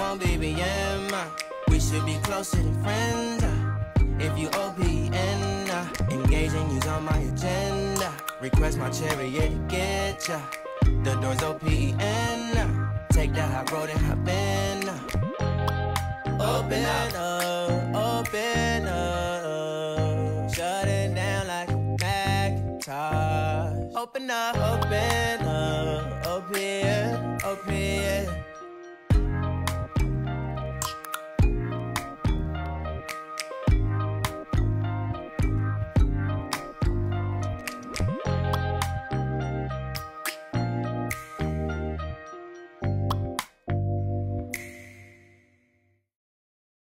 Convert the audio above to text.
on BBM. We should be closer than friends. If you OPN, engaging you's on my agenda. Request my chariot to get ya. The door's OPN. Take that hot road and hop in. Open up, open up. Shut it down like a Macintosh. Open up,